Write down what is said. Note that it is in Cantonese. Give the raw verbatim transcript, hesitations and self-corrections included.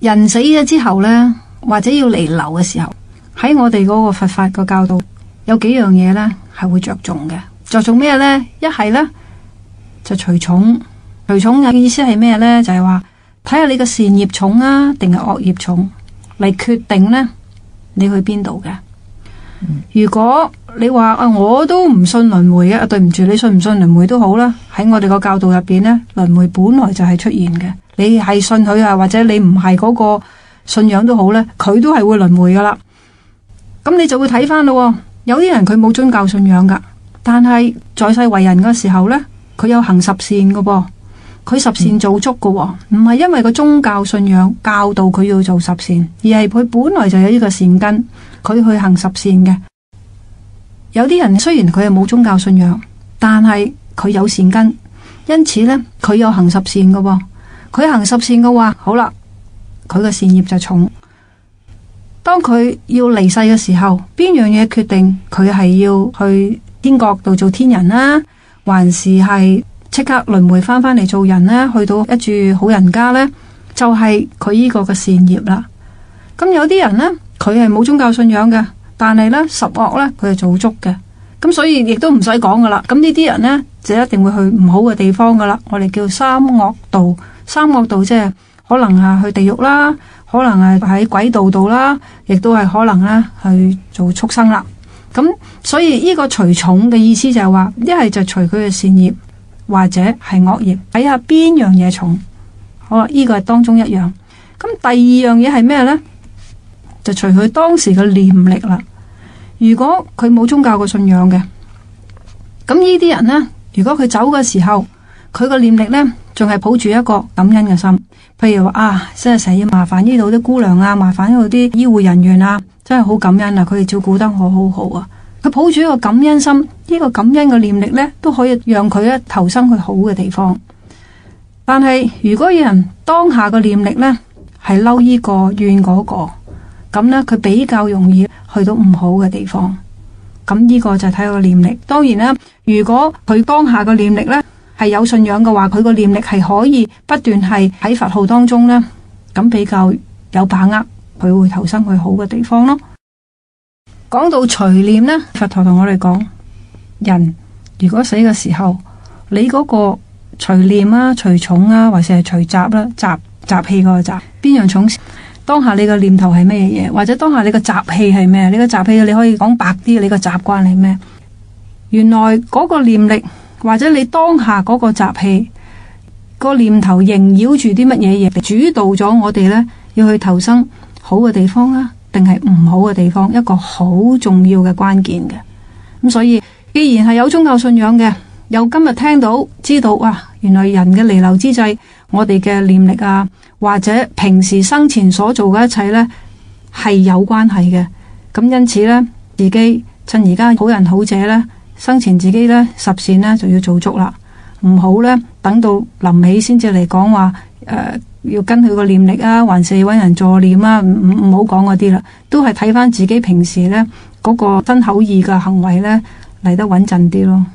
人死咗之後呢，或者要彌留嘅時候，喺我哋嗰個佛法個教導，有幾樣嘢呢係會着重嘅。着重咩呢？一係呢，就隨重，隨重嘅意思係咩呢？就係話睇下你個善業重啊，定係惡業重，嚟決定呢你去邊度嘅。嗯、如果你話啊，我都唔信輪迴嘅，對唔住，你信唔信輪迴都好啦。喺我哋個教導入邊呢，輪迴本來就係出現嘅。你係信佢啊，或者你唔係嗰個信仰都好呢，佢都係會輪迴噶啦。咁你就會睇翻咯，有啲人佢冇宗教信仰噶，但係在世為人嘅時候呢，佢有行十善噶噃，佢十善做足噶，唔係因為個宗教信仰教導佢要做十善，而係佢本來就有呢個善根，佢去行十善嘅。有啲人雖然佢係冇宗教信仰，但係佢有善根，因此呢，佢有行十善噶噃。佢行十善嘅話，好啦，佢嘅善業就重。當佢要離世嘅時候，邊樣嘢決定佢係要去天國度做天人啦，還是係即刻輪迴翻返嚟做人呢？去到一住好人家呢，就係佢呢個嘅善業啦。咁有啲人呢，佢係冇宗教信仰嘅，但係呢十惡呢，佢係做足嘅。咁所以亦都唔使講噶啦。咁呢啲人呢，就一定會去唔好嘅地方噶啦。我哋叫三惡道。三惡道即係可能係去地獄啦，可能係喺鬼道度啦，亦都係可能咧去做畜生啦。咁所以呢個隨重嘅意思就係話，一係就隨佢嘅善業，或者係惡業，睇下邊樣嘢重。好啦，呢個係當中一樣。咁第二樣嘢係咩呢？就隨佢當時嘅念力啦。如果佢冇宗教嘅信仰嘅，咁呢啲人呢，如果佢走嘅時候，佢個念力呢，仲係抱住一個感恩嘅心，譬如話啊，真係成日要麻煩呢度啲姑娘啊，麻煩呢度啲醫護人員啊，真係好感恩啊，佢哋照顧得好好好啊。佢抱住一個感恩心，呢個感恩嘅念力呢，都可以讓佢咧投生去好嘅地方。但係如果有人當下嘅念力呢，係嬲呢個怨嗰個，咁呢，佢比較容易去到唔好嘅地方。咁呢個就睇佢個念力。當然啦，如果佢當下嘅念力呢，係有信仰嘅話，佢個念力係可以不斷係喺佛號當中呢，咁比較有把握，佢會投生去好嘅地方咯。講到隨念呢，佛陀同我哋講，人如果死嘅時候，你嗰個隨念啊、隨重啊，或者係隨習啦、習習氣嗰個習，邊樣重？當下你個念頭係咩嘢？或者當下你個習氣係咩？你個習氣你可以講白啲，你個習慣係咩？原來嗰個念力。或者你當下嗰個習氣，個念頭縈繞住啲乜嘢嘢，主導咗我哋呢要去投生好嘅地方啊，定係唔好嘅地方，一個好重要嘅關鍵嘅。咁所以，既然係有宗教信仰嘅，又今日聽到知道哇，原來人嘅彌留之際，我哋嘅念力啊，或者平時生前所做嘅一切呢，係有關係嘅。咁因此呢，自己趁而家好人好者呢。生前自己呢十善呢就要做足啦，唔好呢等到臨尾先至嚟講話誒，要跟佢個念力啊，還是搵人助念啊，唔唔好講嗰啲啦，都係睇翻自己平時呢嗰個身口意嘅行為呢嚟得穩陣啲咯。